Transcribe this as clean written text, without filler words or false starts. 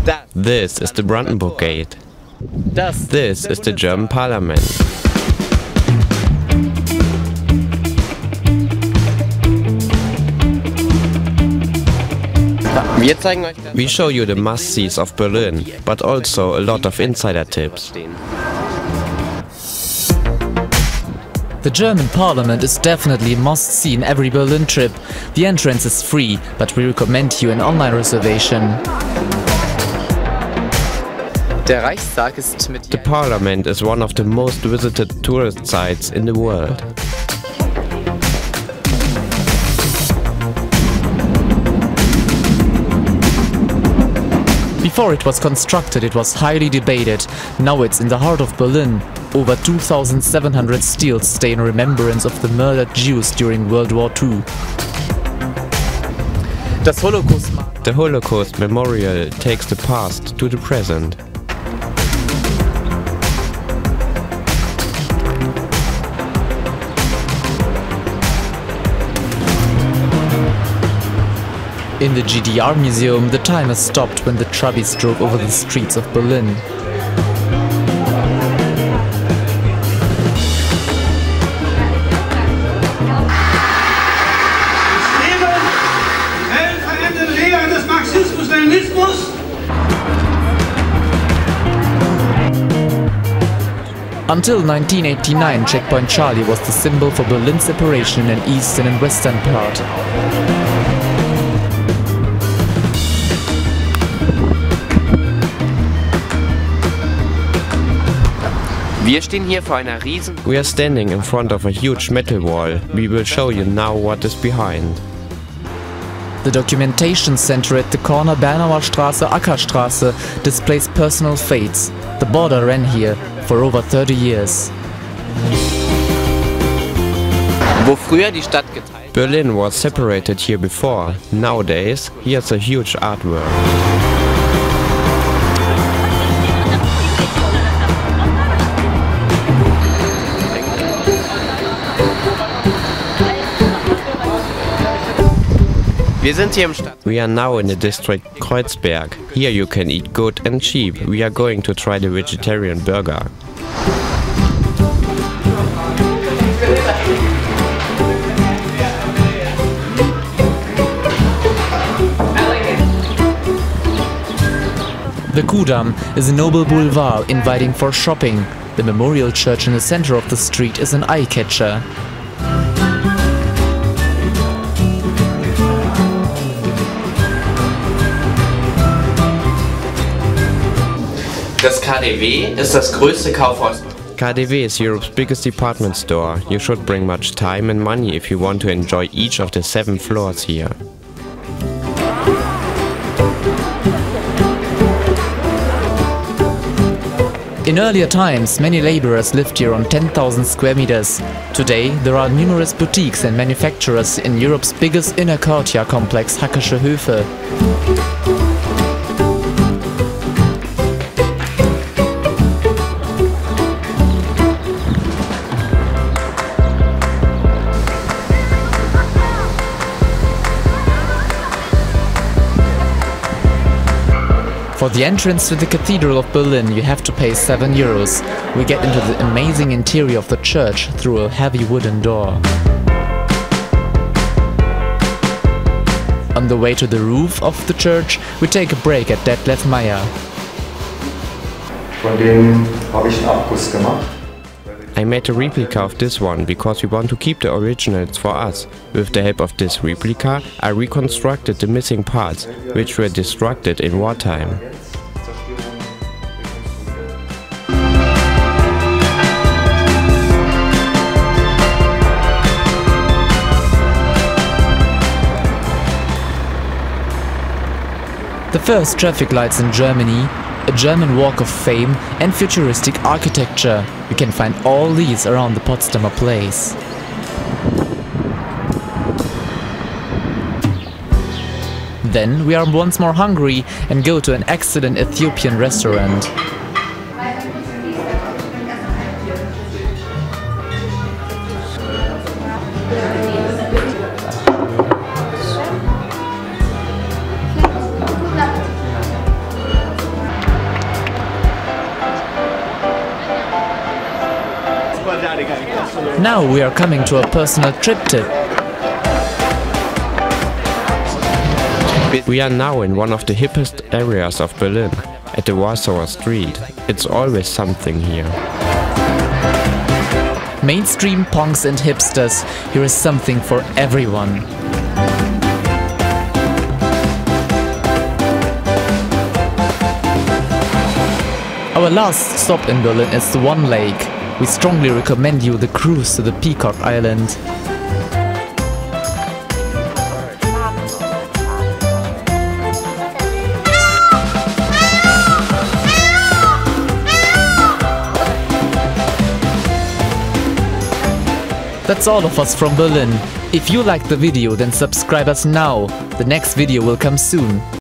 This is the Brandenburg Gate. This is the German Parliament. We show you the must-sees of Berlin, but also a lot of insider tips. The German Parliament is definitely a must-see in every Berlin trip. The entrance is free, but we recommend you an online reservation. The Parliament is one of the most visited tourist sites in the world. Before it was constructed, it was highly debated. Now it's in the heart of Berlin. Over 2,700 steels stay in remembrance of the murdered Jews during World War II. The Holocaust Memorial takes the past to the present. In the GDR Museum, the timer stopped when the Trabis drove over the streets of Berlin. Until 1989, Checkpoint Charlie was the symbol for Berlin's separation in an eastern and western part. We are standing in front of a huge metal wall. We will show you now what is behind. The documentation center at the corner Bernauer Straße, Ackerstraße displays personal fates. The border ran here for over 30 years. Berlin was separated here before. Nowadays, here's a huge artwork. We are now in the district Kreuzberg. Here you can eat good and cheap. We are going to try the vegetarian burger. The Kudamm is a noble boulevard inviting for shopping. The memorial church in the center of the street is an eye-catcher. Das KaDeWe ist das größte Kaufhaus. KaDeWe is Europe's biggest department store. You should bring much time and money if you want to enjoy each of the 7 floors here. In earlier times, many laborers lived here on 10,000 square meters. Today, there are numerous boutiques and manufacturers in Europe's biggest inner courtyard complex, Hackesche Höfe. For the entrance to the Cathedral of Berlin, you have to pay 7 euros. We get into the amazing interior of the church through a heavy wooden door. On the way to the roof of the church, we take a break at Detlef Meyer. Von dem habe ich einen Abriss gemacht. I made a replica of this one because we want to keep the originals for us. With the help of this replica, I reconstructed the missing parts, which were destructed in wartime. The first traffic lights in Germany, a German Walk of Fame and futuristic architecture. You can find all these around the Potsdamer Place. Then we are once more hungry and go to an excellent Ethiopian restaurant. Now we are coming to a personal trip tip. We are now in one of the hippest areas of Berlin, at the Warsaw Street. It's always something here. Mainstream punks and hipsters, here is something for everyone. Our last stop in Berlin is the One Lake. We strongly recommend you the cruise to the Peacock Island. That's all of us from Berlin. If you liked the video, then subscribe us now. The next video will come soon.